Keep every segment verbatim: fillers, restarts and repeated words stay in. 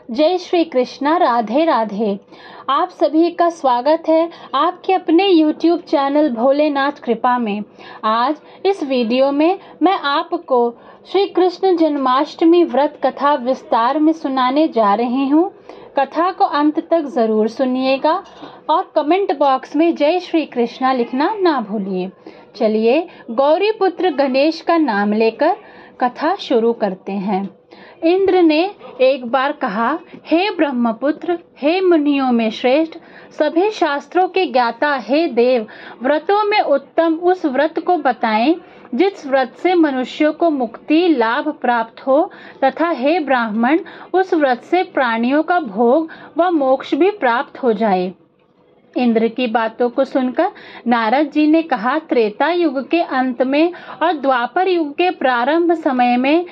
जय श्री कृष्णा, राधे राधे। आप सभी का स्वागत है आपके अपने यूट्यूब चैनल भोलेनाथ कृपा में। आज इस वीडियो में मैं आपको श्री कृष्ण जन्माष्टमी व्रत कथा विस्तार में सुनाने जा रही हूँ। कथा को अंत तक जरूर सुनिएगा और कमेंट बॉक्स में जय श्री कृष्णा लिखना ना भूलिए। चलिए गौरी पुत्र गणेश का नाम लेकर कथा शुरू करते हैं। इंद्र ने एक बार कहा, हे ब्रह्मपुत्र, हे मुनियों में श्रेष्ठ, सभी शास्त्रों के ज्ञाता, हे देव, व्रतों में उत्तम उस व्रत को बताएं जिस व्रत से मनुष्यों को मुक्ति लाभ प्राप्त हो, तथा हे ब्राह्मण, उस व्रत से प्राणियों का भोग व मोक्ष भी प्राप्त हो जाए। इंद्र की बातों को सुनकर नारद जी ने कहा, त्रेता युग के अंत में और द्वापर युग के प्रारंभ समय में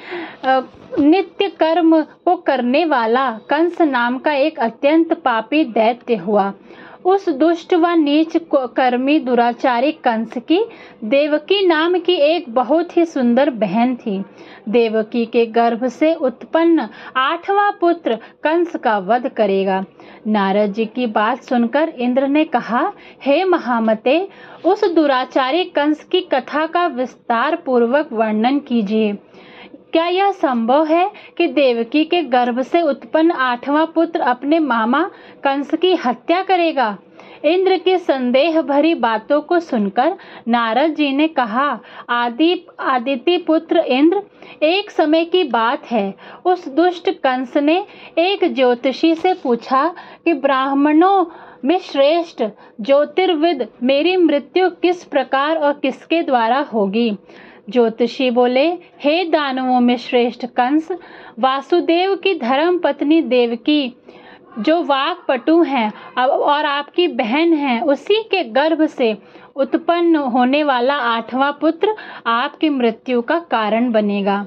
नित्य कर्म को करने वाला कंस नाम का एक अत्यंत पापी दैत्य हुआ। उस दुष्ट व नीच कर्मी दुराचारी कंस की देवकी नाम की एक बहुत ही सुंदर बहन थी। देवकी के गर्भ से उत्पन्न आठवां पुत्र कंस का वध करेगा। नारद जी की बात सुनकर इंद्र ने कहा, हे महामते, उस दुराचारी कंस की कथा का विस्तार पूर्वक वर्णन कीजिए। क्या यह संभव है कि देवकी के गर्भ से उत्पन्न आठवां पुत्र अपने मामा कंस की हत्या करेगा? इंद्र की संदेह भरी बातों को सुनकर नारद जी ने कहा, आदि आदिति पुत्र इंद्र, एक समय की बात है, उस दुष्ट कंस ने एक ज्योतिषी से पूछा कि ब्राह्मणों में श्रेष्ठ ज्योतिर्विद मेरी मृत्यु किस प्रकार और किसके द्वारा होगी। ज्योतिषी बोले, हे दानवों में श्रेष्ठ कंस, वासुदेव की धर्म पत्नी देवकी जो वाक्पटु हैं और आपकी बहन हैं, उसी के गर्भ से उत्पन्न होने वाला आठवां पुत्र आपकी मृत्यु का कारण बनेगा।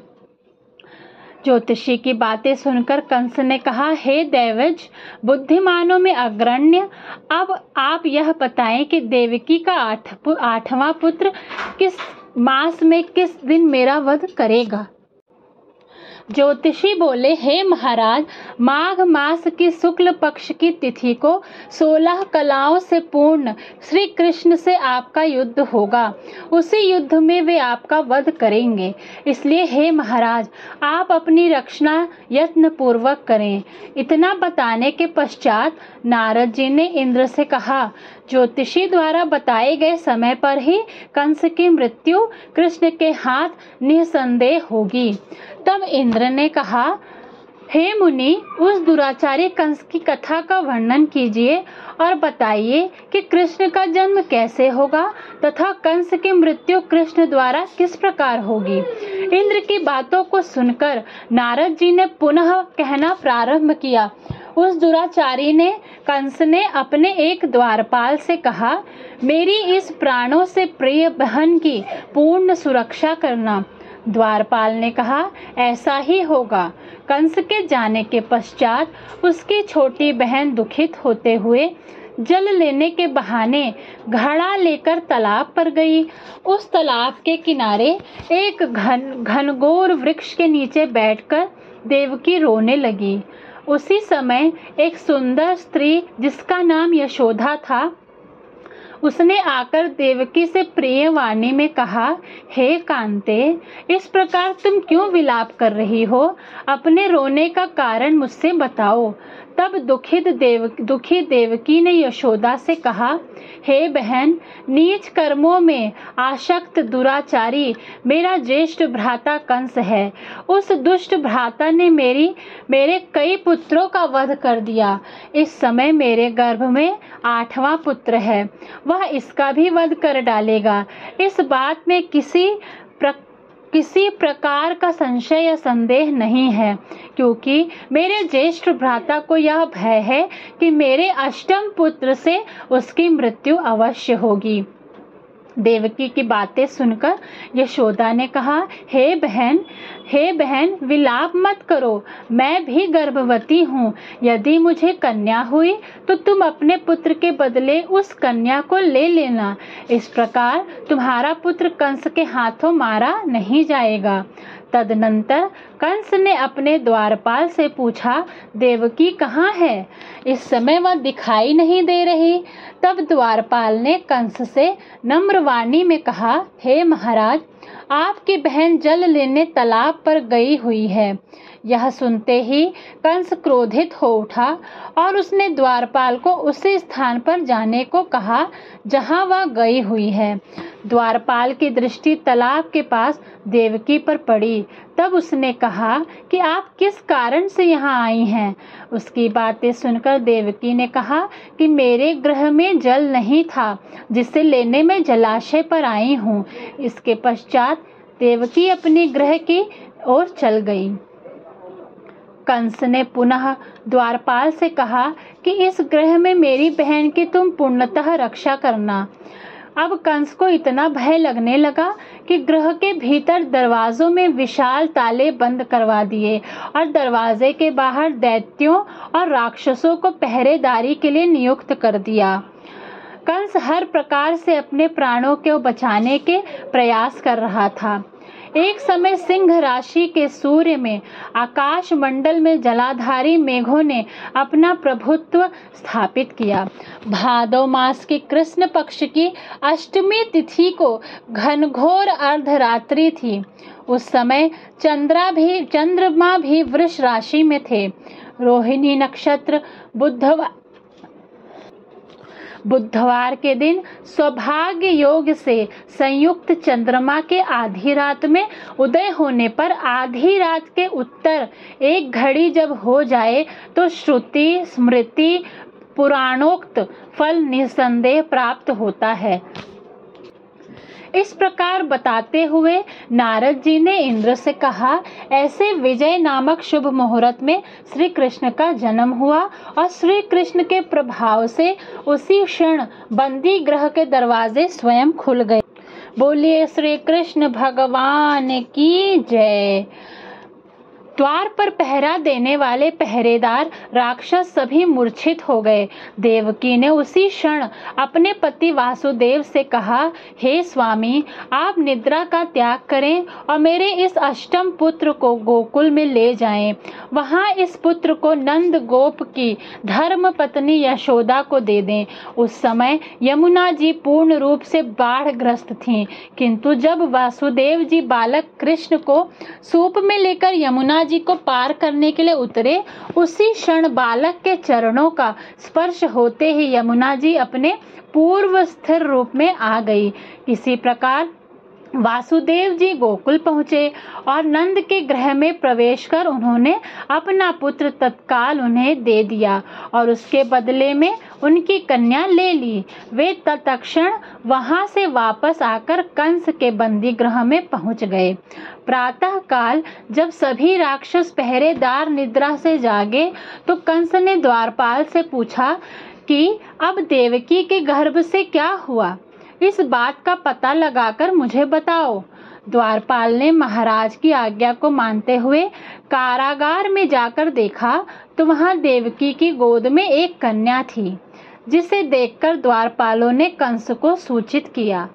ज्योतिषी की बातें सुनकर कंस ने कहा, हे दैवज, बुद्धिमानों में अग्रण्य, अब आप यह बताएं कि देवकी का आठ आठवां पुत्र किस मास में किस दिन मेरा वध करेगा। ज्योतिषी बोले, हे महाराज, माघ मास की शुक्ल पक्ष की तिथि को सोलह कलाओं से पूर्ण श्री कृष्ण से आपका युद्ध होगा। उसी युद्ध में वे आपका वध करेंगे। इसलिए हे महाराज, आप अपनी रक्षा यत्न पूर्वक करें। इतना बताने के पश्चात नारद जी ने इंद्र से कहा, ज्योतिषी द्वारा बताए गए समय पर ही कंस की मृत्यु कृष्ण के हाथ निसंदेह होगी। तब इंद्र ने कहा, हे मुनि, उस दुराचारी कंस की कथा का वर्णन कीजिए और बताइए कि कृष्ण का जन्म कैसे होगा तथा कंस की मृत्यु कृष्ण द्वारा किस प्रकार होगी। इंद्र की बातों को सुनकर नारद जी ने पुनः कहना प्रारंभ किया। उस दुराचारी ने कंस ने अपने एक द्वारपाल से कहा, मेरी इस प्राणों से प्रिय बहन की पूर्ण सुरक्षा करना। द्वारपाल ने कहा, ऐसा ही होगा। कंस के जाने के पश्चात उसकी छोटी बहन दुखित होते हुए जल लेने के बहाने घड़ा लेकर तालाब पर गई। उस तालाब के किनारे एक घन घनघोर वृक्ष के नीचे बैठकर देवकी रोने लगी। उसी समय एक सुंदर स्त्री जिसका नाम यशोदा था, उसने आकर देवकी से प्रिय वाणी में कहा, हे कांते, इस प्रकार तुम क्यों विलाप कर रही हो? अपने रोने का कारण मुझसे बताओ। तब दुखित देव दुखी देवकी ने यशोदा से कहा, हे बहन, नीच कर्मों में आसक्त दुराचारी मेरा ज्येष्ठ भ्राता कंस है। उस दुष्ट भ्राता ने मेरी मेरे कई पुत्रों का वध कर दिया। इस समय मेरे गर्भ में आठवां पुत्र है, वह इसका भी वध कर डालेगा। इस बात में किसी प्र किसी प्रकार का संशय या संदेह नहीं है, क्योंकि मेरे ज्येष्ठ भ्राता को यह भय है कि मेरे अष्टम पुत्र से उसकी मृत्यु अवश्य होगी। देवकी की बातें सुनकर यशोदा ने कहा, हे बहन हे बहन विलाप मत करो, मैं भी गर्भवती हूँ। यदि मुझे कन्या हुई तो तुम अपने पुत्र के बदले उस कन्या को ले लेना। इस प्रकार तुम्हारा पुत्र कंस के हाथों मारा नहीं जाएगा। तदनंतर कंस ने अपने द्वारपाल से पूछा, देवकी कहाँ है? इस समय वह दिखाई नहीं दे रही। तब द्वारपाल ने कंस से नम्र वाणी में कहा, हे महाराज, आपकी बहन जल लेने तालाब पर गई हुई है। यह सुनते ही कंस क्रोधित हो उठा और उसने द्वारपाल को उसी स्थान पर जाने को कहा जहां वह गई हुई है। द्वारपाल की दृष्टि तालाब के पास देवकी पर पड़ी। तब उसने कहा कि आप किस कारण से यहाँ आई हैं? उसकी बातें सुनकर देवकी ने कहा कि मेरे गृह में जल नहीं था, जिसे लेने मैं जलाशय पर आई हूँ। इसके पश्चात देवकी अपने गृह की ओर चल गई। कंस ने पुनः द्वारपाल से कहा कि इस गृह में मेरी बहन की तुम पूर्णतः रक्षा करना। अब कंस को इतना भय लगने लगा कि गृह के भीतर दरवाजों में विशाल ताले बंद करवा दिए और दरवाजे के बाहर दैत्यों और राक्षसों को पहरेदारी के लिए नियुक्त कर दिया। कंस हर प्रकार से अपने प्राणों को बचाने के प्रयास कर रहा था। एक समय सिंह राशि के सूर्य में आकाश मंडल में जलाधारी मेघों ने अपना प्रभुत्व स्थापित किया। भादो मास की कृष्ण पक्ष की अष्टमी तिथि को घनघोर अर्धरात्रि थी। उस समय चंद्रा भी चंद्रमा भी वृष राशि में थे। रोहिणी नक्षत्र बुधवार बुधवार के दिन सौभाग्य योग से संयुक्त चंद्रमा के आधी रात में उदय होने पर आधी रात के उत्तर एक घड़ी जब हो जाए तो श्रुति स्मृति पुराणोक्त फल निसंदेह प्राप्त होता है। इस प्रकार बताते हुए नारद जी ने इंद्र से कहा, ऐसे विजय नामक शुभ मुहूर्त में श्री कृष्ण का जन्म हुआ और श्री कृष्ण के प्रभाव से उसी क्षण बंदी गृह के दरवाजे स्वयं खुल गए। बोलिए श्री कृष्ण भगवान की जय। द्वार पर पहरा देने वाले पहरेदार राक्षस सभी मूर्छित हो गए। देवकी ने उसी क्षण अपने पति वासुदेव से कहा, हे स्वामी, आप निद्रा का त्याग करें और मेरे इस अष्टम पुत्र को गोकुल में ले जाएं। वहां इस पुत्र को नंद गोप की धर्म पत्नी यशोदा को दे दें। उस समय यमुना जी पूर्ण रूप से बाढ़ग्रस्त थीं, किंतु जब वासुदेव जी बालक कृष्ण को सूप में लेकर यमुना जी को पार करने के लिए उतरे, उसी क्षण बालक के चरणों का स्पर्श होते ही यमुना जी अपने पूर्व स्थिर रूप में आ गई। किसी प्रकार वासुदेव जी गोकुल पहुँचे और नंद के गृह में प्रवेश कर उन्होंने अपना पुत्र तत्काल उन्हें दे दिया और उसके बदले में उनकी कन्या ले ली। वे तत्क्षण वहां से वापस आकर कंस के बंदी गृह में पहुंच गए। प्रातः काल जब सभी राक्षस पहरेदार निद्रा से जागे तो कंस ने द्वारपाल से पूछा कि अब देवकी के गर्भ से क्या हुआ, इस बात का पता लगाकर मुझे बताओ। द्वारपाल ने महाराज की आज्ञा को मानते हुए कारागार में जाकर देखा तो वहां देवकी की गोद में एक कन्या थी, जिसे देखकर द्वारपालों ने कंस को सूचित किया,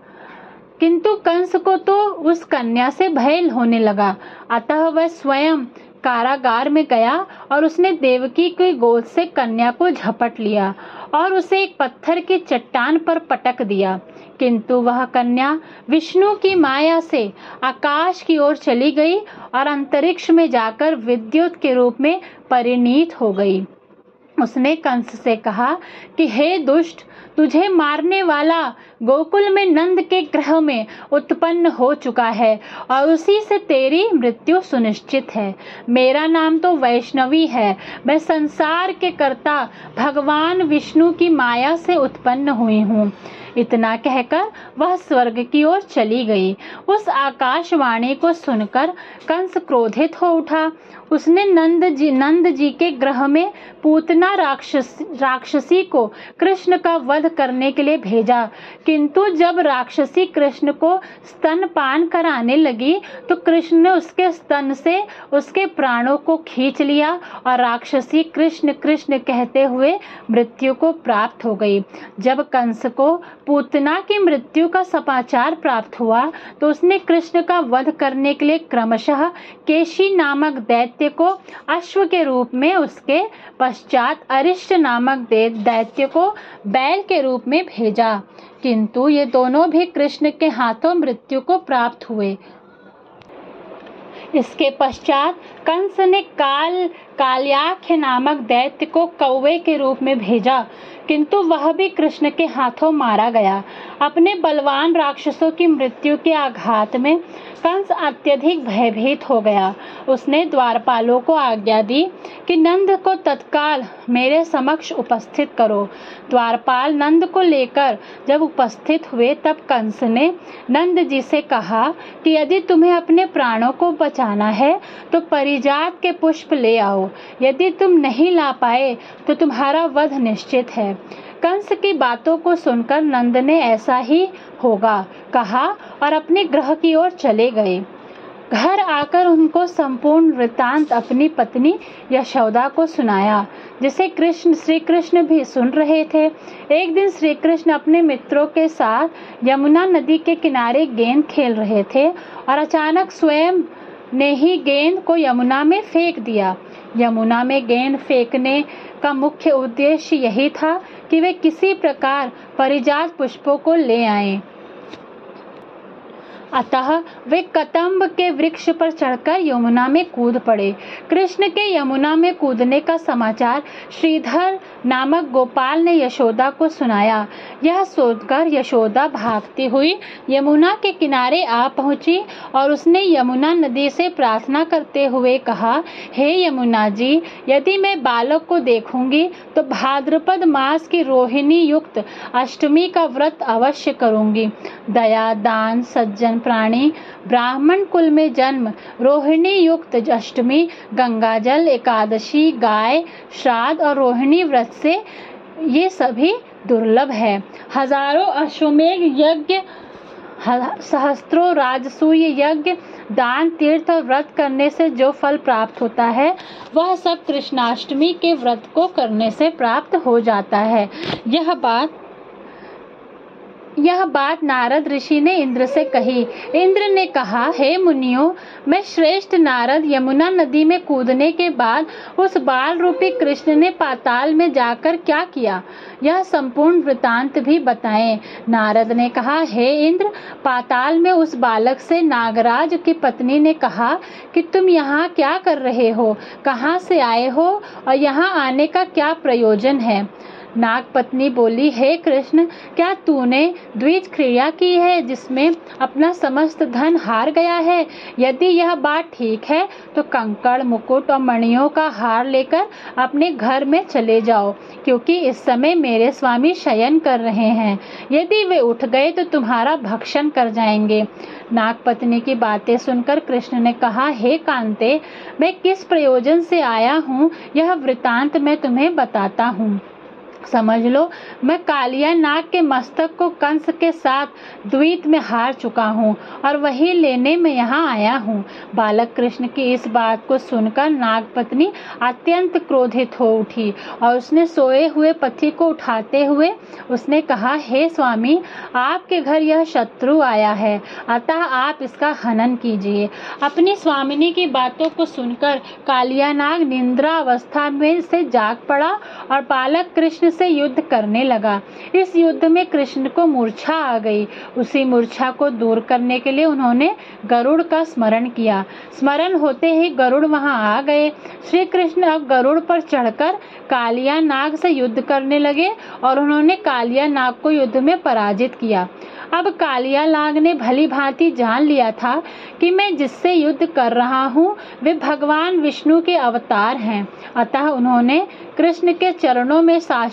किंतु कंस को तो उस कन्या से भय होने लगा। अतः वह स्वयं कारागार में गया और उसने देवकी की गोद से कन्या को झपट लिया और उसे एक पत्थर की चट्टान पर पटक दिया, किंतु वह कन्या विष्णु की माया से आकाश की ओर चली गई और अंतरिक्ष में जाकर विद्युत के रूप में परिणीत हो गई। उसने कंस से कहा कि हे दुष्ट, तुझे मारने वाला गोकुल में नंद के गृह में उत्पन्न हो चुका है और उसी से तेरी मृत्यु सुनिश्चित है। मेरा नाम तो वैष्णवी है। मैं संसार के कर्ता भगवान विष्णु की माया से उत्पन्न हुई हूँ। इतना कहकर वह स्वर्ग की ओर चली गई। उस आकाशवाणी को सुनकर कंस क्रोधित हो उठा। उसने नंद जी नंद जी के गृह में पूतना राक्षस राक्षसी को कृष्ण का वध करने के लिए भेजा, किंतु जब राक्षसी कृष्ण को स्तनपान कराने लगी तो कृष्ण ने उसके स्तन से उसके प्राणों को खींच लिया और राक्षसी कृष्ण कृष्ण कहते हुए मृत्यु को प्राप्त हो गई। जब कंस को पूतना की मृत्यु का समाचार प्राप्त हुआ तो उसने कृष्ण का वध करने के लिए क्रमशः केशी नामक दैत्य को अश्व के रूप में, उसके पश्चात अरिष्ट नामक दैत्य को बैल के रूप में भेजा, किंतु ये दोनों भी कृष्ण के हाथों मृत्यु को प्राप्त हुए। इसके पश्चात कंस ने काल काल्याख्य नामक दैत्य को कौवे के रूप में भेजा, किंतु वह भी कृष्ण के हाथों मारा गया। अपने बलवान राक्षसों की मृत्यु के आघात में कंस अत्यधिक भयभीत हो गया। उसने द्वारपालों को आज्ञा दी कि नंद को तत्काल मेरे समक्ष उपस्थित करो। द्वारपाल नंद को लेकर जब उपस्थित हुए तब कंस ने नंद जी से कहा कि यदि तुम्हें अपने प्राणों को बचाना है तो परिजात के पुष्प ले आओ, यदि तुम नहीं ला पाए तो तुम्हारा वध निश्चित है। कंस की बातों को सुनकर नंद ने ऐसा ही होगा कहा और अपने गृह की ओर चले गए। घर आकर उनको संपूर्ण वृतांत अपनी पत्नी यशोदा को सुनाया, जिसे कृष्ण श्री कृष्ण भी सुन रहे थे। एक दिन श्री कृष्ण अपने मित्रों के साथ यमुना नदी के किनारे गेंद खेल रहे थे और अचानक स्वयं ने ही गेंद को यमुना में फेंक दिया। यमुना में गेंद फेंकने का मुख्य उद्देश्य यही था कि वे किसी प्रकार परिजात पुष्पों को ले आएं। अतः वे कदम्ब के वृक्ष पर चढ़कर यमुना में कूद पड़े। कृष्ण के यमुना में कूदने का समाचार श्रीधर नामक गोपाल ने यशोदा को सुनाया। यह सोचकर यशोदा भागती हुई यमुना के किनारे आ पहुंची और उसने यमुना नदी से प्रार्थना करते हुए कहा, हे यमुना जी, यदि मैं बालक को देखूंगी तो भाद्रपद मास की रोहिणी युक्त अष्टमी का व्रत अवश्य करूंगी। दया, दान, सज्जन प्राणी, ब्राह्मण कुल में जन्म, रोहिणी युक्त अष्टमी, गंगाजल, एकादशी, गाय, श्राद्ध और रोहिणी व्रत से ये सभी दुर्लभ है। हजारों अश्वमेघ यज्ञ, सहस्त्रों राजसूय यज्ञ, दान, तीर्थ और व्रत करने से जो फल प्राप्त होता है वह सब कृष्णाष्टमी के व्रत को करने से प्राप्त हो जाता है। यह बात यह बात नारद ऋषि ने इंद्र से कही। इंद्र ने कहा, हे मुनियों, मैं श्रेष्ठ नारद यमुना नदी में कूदने के बाद उस बाल रूपी कृष्ण ने पाताल में जाकर क्या किया, यह संपूर्ण वृतांत भी बताएं। नारद ने कहा, हे इंद्र, पाताल में उस बालक से नागराज की पत्नी ने कहा कि तुम यहाँ क्या कर रहे हो, कहाँ से आए हो और यहाँ आने का क्या प्रयोजन है। नाग पत्नी बोली, हे कृष्ण, क्या तूने द्विज क्रिया की है जिसमें अपना समस्त धन हार गया है? यदि यह बात ठीक है तो कंकड़, मुकुट और मणियों का हार लेकर अपने घर में चले जाओ, क्योंकि इस समय मेरे स्वामी शयन कर रहे हैं। यदि वे उठ गए तो तुम्हारा भक्षण कर जाएंगे। नागपत्नी की बातें सुनकर कृष्ण ने कहा, हे कांते, मैं किस प्रयोजन से आया हूँ यह वृतांत मैं तुम्हें बताता हूँ। समझ लो, मैं कालिया नाग के मस्तक को कंस के साथ द्वीत में हार चुका हूँ और वही लेने में यहाँ आया हूँ। बालक कृष्ण की इस बात को सुनकर नागपत्नी अत्यंत क्रोधित हो उठी और उसने सोए हुए पति को उठाते हुए उसने कहा, हे स्वामी, आपके घर यह शत्रु आया है, अतः आप इसका हनन कीजिए। अपनी स्वामिनी की बातों को सुनकर कालिया नाग निद्रा अवस्था में से जाग पड़ा और बालक कृष्ण से युद्ध करने लगा। इस युद्ध में कृष्ण को मूर्छा आ गई। उसी मूर्छा को दूर करने के लिए उन्होंने गरुड़ का स्मरण किया। स्मरण होते ही गरुड़ वहां आ गए। श्री कृष्ण अब गरुड़ पर चढ़कर कालिया नाग से युद्ध करने लगे और उन्होंने कालिया नाग को युद्ध में पराजित किया। अब कालिया नाग ने भली भांति जान लिया था कि मैं जिससे युद्ध कर रहा हूँ वे भगवान विष्णु के अवतार हैं, अतः उन्होंने कृष्ण के चरणों में साष्टांग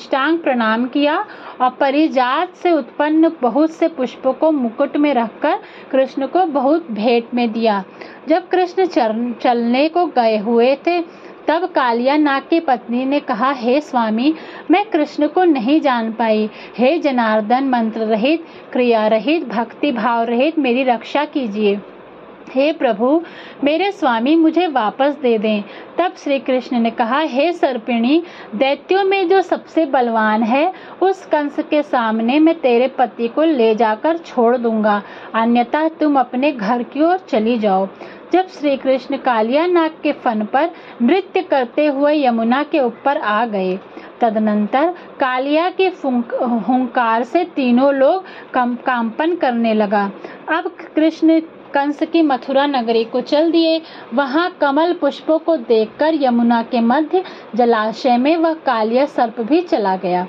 साष्टांग प्रणाम किया और परिजात से उत्पन्न बहुत से पुष्पों को मुकुट में रखकर कृष्ण को बहुत भेंट में दिया। जब कृष्ण चलने को गए हुए थे तब कालिया नाग की पत्नी ने कहा, हे स्वामी, मैं कृष्ण को नहीं जान पाई। हे जनार्दन, मंत्र रहित, क्रिया रहित, भक्ति भाव रहित मेरी रक्षा कीजिए। हे प्रभु, मेरे स्वामी मुझे वापस दे दें। तब श्री कृष्ण ने कहा, हे सर्पिणी, दैत्यों में जो सबसे बलवान है उस कंस के सामने मैं तेरे पति को ले जाकर छोड़ दूंगा, अन्यथा तुम अपने घर की ओर चली जाओ। जब श्री कृष्ण कालिया नाग के फन पर नृत्य करते हुए यमुना के ऊपर आ गए, तदनंतर कालिया के हुंकार से तीनों लोग कंपन करने लगा। अब कृष्ण कंस की मथुरा नगरी को चल दिए। वहां कमल पुष्पों को देखकर यमुना के मध्य जलाशय में वह कालिया सर्प भी चला गया।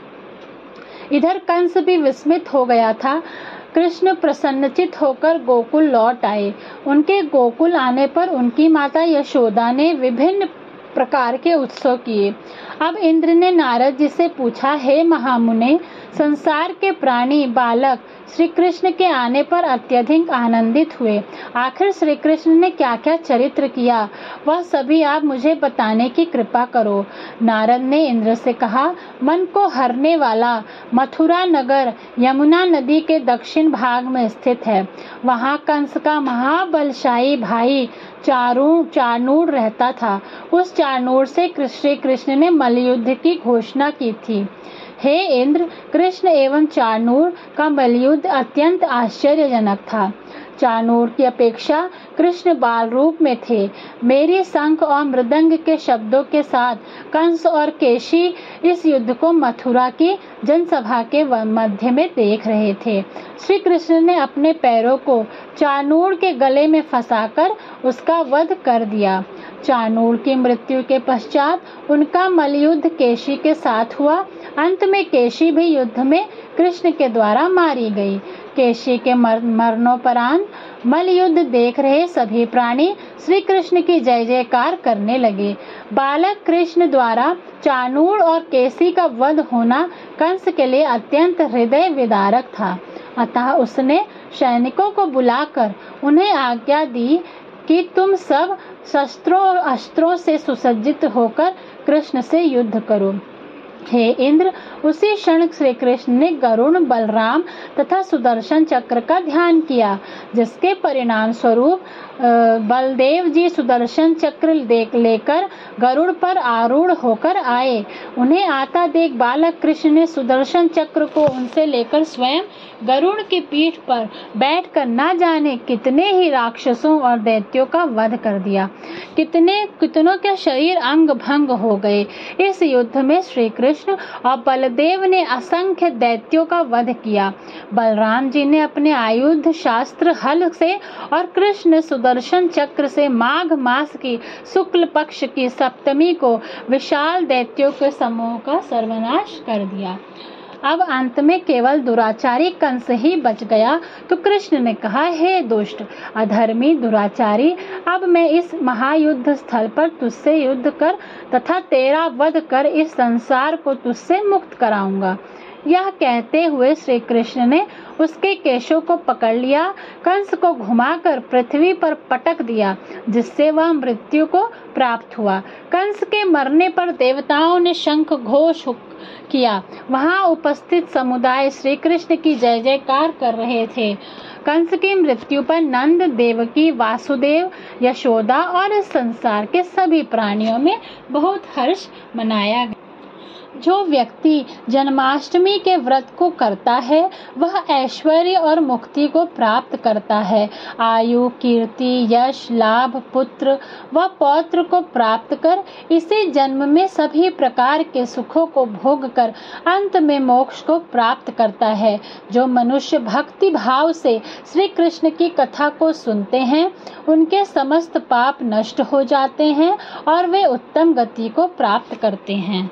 इधर कंस भी विस्मित हो गया था। कृष्ण प्रसन्नचित होकर गोकुल लौट आए। उनके गोकुल आने पर उनकी माता यशोदा ने विभिन्न प्रकार के उत्सव किए। अब इंद्र ने नारद जी से पूछा, हे महामुने, संसार के प्राणी बालक श्री कृष्ण के आने पर अत्यधिक आनंदित हुए। आखिर श्री कृष्ण ने क्या क्या चरित्र किया, वह सभी आप मुझे बताने की कृपा करो। नारद ने इंद्र से कहा, मन को हरने वाला मथुरा नगर यमुना नदी के दक्षिण भाग में स्थित है। वहाँ कंस का महाबलशाली भाई चारू चाणूर रहता था। उस चाणूर से श्री कृष्ण ने मल्लयुद्ध की घोषणा की थी। हे इंद्र, कृष्ण एवं चाणूर का मल्लयुद्ध अत्यंत आश्चर्यजनक था। चाणूर की अपेक्षा कृष्ण बाल रूप में थे। मेरी शंख और मृदंग के शब्दों के साथ कंस और केशी इस युद्ध को मथुरा की जनसभा के मध्य में देख रहे थे। श्री कृष्ण ने अपने पैरों को चाणूर के गले में फंसाकर उसका वध कर दिया। चाणूर की मृत्यु के पश्चात उनका मल्लयुद्ध केशी के साथ हुआ। अंत में केशी भी युद्ध में कृष्ण के द्वारा मारी गई। केशी के मर, मरणोपरांत मल्लयुद्ध देख रहे सभी प्राणी श्री कृष्ण की जय जयकार करने लगे। बालक कृष्ण द्वारा चाणूर और केशी का वध होना कंस के लिए अत्यंत हृदय विदारक था। अतः उसने सैनिकों को बुलाकर उन्हें आज्ञा दी कि तुम सब शस्त्रों और अस्त्रों से सुसज्जित होकर कृष्ण से युद्ध करो। हे इंद्र, उसी क्षण श्री कृष्ण ने गरुड़, बलराम तथा सुदर्शन चक्र का ध्यान किया, जिसके परिणाम स्वरूप बलदेव जी सुदर्शन चक्र देख लेकर गरुड़ पर आरूढ़ होकर आए। उन्हें आता देख बालक कृष्ण ने सुदर्शन चक्र को उनसे लेकर स्वयं गरुड़ की पीठ पर बैठकर ना जाने कितने ही राक्षसों और दैत्यों का वध कर दिया। कितने कितनों के शरीर अंग भंग हो गए। इस युद्ध में श्री कृष्ण और बलदेव ने असंख्य दैत्यों का वध किया। बलराम जी ने अपने आयुध शास्त्र हल से और कृष्ण सुदर्शन चक्र से माघ मास की शुक्ल पक्ष की सप्तमी को विशाल दैत्यों के समूह का सर्वनाश कर दिया। अब अंत में केवल दुराचारी कंस ही बच गया। तो कृष्ण ने कहा, हे दुष्ट, अधर्मी, दुराचारी, अब मैं इस महायुद्ध स्थल पर तुझसे युद्ध कर तथा तेरा वध कर इस संसार को तुझसे मुक्त कराऊंगा। यह कहते हुए श्री कृष्ण ने उसके केशों को पकड़ लिया, कंस को घुमाकर पृथ्वी पर पटक दिया, जिससे वह मृत्यु को प्राप्त हुआ। कंस के मरने पर देवताओं ने शंख घोष किया। वहां उपस्थित समुदाय श्री कृष्ण की जय जयकार कर रहे थे। कंस की मृत्यु पर नंद, देवकी, वासुदेव, यशोदा और इस संसार के सभी प्राणियों में बहुत हर्ष मनाया गया। जो व्यक्ति जन्माष्टमी के व्रत को करता है वह ऐश्वर्य और मुक्ति को प्राप्त करता है। आयु, कीर्ति, यश, लाभ, पुत्र व पौत्र को प्राप्त कर इसी जन्म में सभी प्रकार के सुखों को भोग कर अंत में मोक्ष को प्राप्त करता है। जो मनुष्य भक्ति भाव से श्री कृष्ण की कथा को सुनते हैं उनके समस्त पाप नष्ट हो जाते हैं और वे उत्तम गति को प्राप्त करते हैं।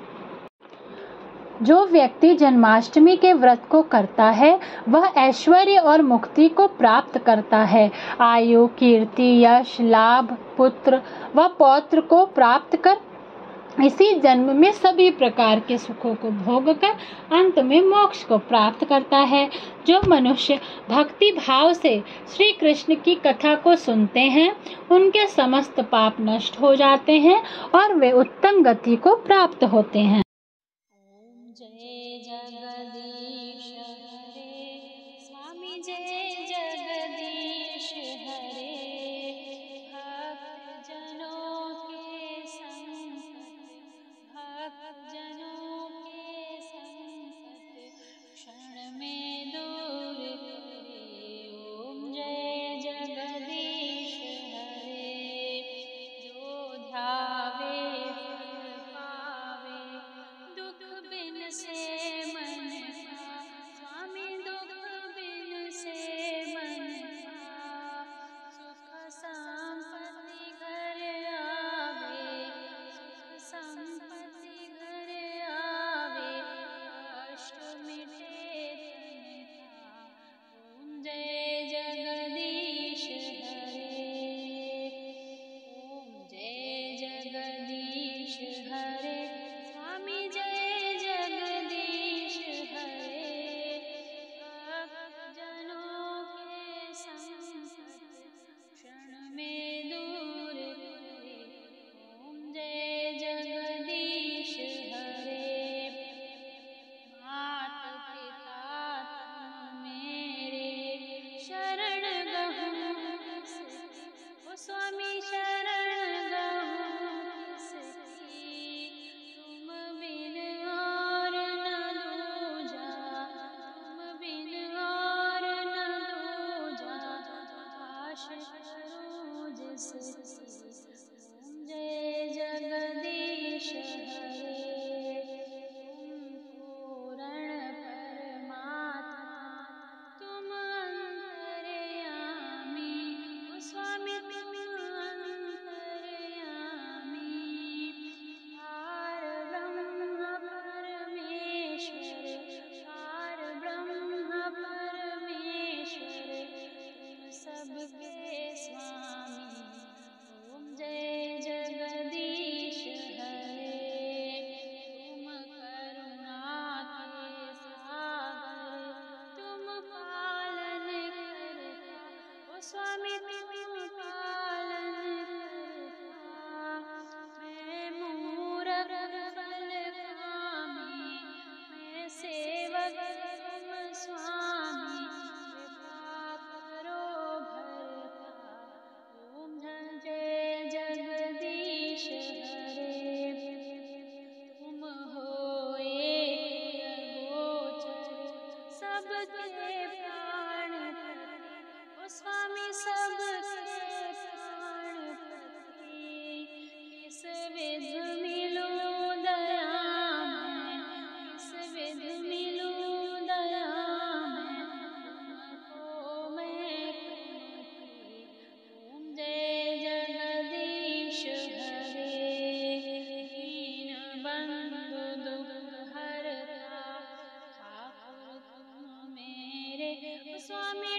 जो व्यक्ति जन्माष्टमी के व्रत को करता है वह ऐश्वर्य और मुक्ति को प्राप्त करता है। आयु, कीर्ति, यश, लाभ, पुत्र व पौत्र को प्राप्त कर इसी जन्म में सभी प्रकार के सुखों को भोगकर अंत में मोक्ष को प्राप्त करता है। जो मनुष्य भक्ति भाव से श्री कृष्ण की कथा को सुनते हैं, उनके समस्त पाप नष्ट हो जाते हैं और वे उत्तम गति को प्राप्त होते हैं। ओम जय जगदीश हरे, स्वामी जय जगदीश हरे। भक्त जनों के संकट, भक्त जनों के संकट क्षण में दूर करे। ओम जय जगदीश हरे। जो ध्यावे फल पावे, दुख बिन से मन का। स्वामी दुख बिन से मन का। सुख संपत्ति घर आवे, सुख संपत्ति घर आवे। कष्ट मिटे तन का। ओम जय जगदीश हरे। ओम जय जगदीश हरे, स्वामी जय जगदीश हरे। भक्त जनों के संकट क्षण में दूर करे। ओम जय जगदीश हरे। मात पिता तुम मेरे, शरण गहूँ किसकी। ओ स्वामी शरण गहूँ किसकी। तुम बिन और न दूजा, तुम बिन और न दूजा। आश करूँ जिसकी। ओम जय जगदीश हरे। तुम पूर्ण परमात्मा, तुम अंतर्यामी। ओ स्वामी तुम अंतर्यामी। पार ब्रह्म परमेश्वर, पार ब्रह्म परमेश्वर। तुम सबके स्वामी। ओम जय जगदीश हरे। तुम करुणा के सागर, तुम पालन करता। ओ स्वामी तुम पालन करता। मैं मूरख फल कामी, मैं सेवक तुम स्वामी। कृपा करो भरता। ओम जय जगदीश हरे। तुम हो एक अगोचर, सबके प्राणपति। ओ स्वामी सबके प्राणपति। किस विधि मिलूं दया मैं, किस विधि मिलूं दया मैं। तुमको मैं कहती। ओम जय जगदीश हरे। दीन बंधु दुख हरता, ठाकुर तुम मेरे। ओ स्वामी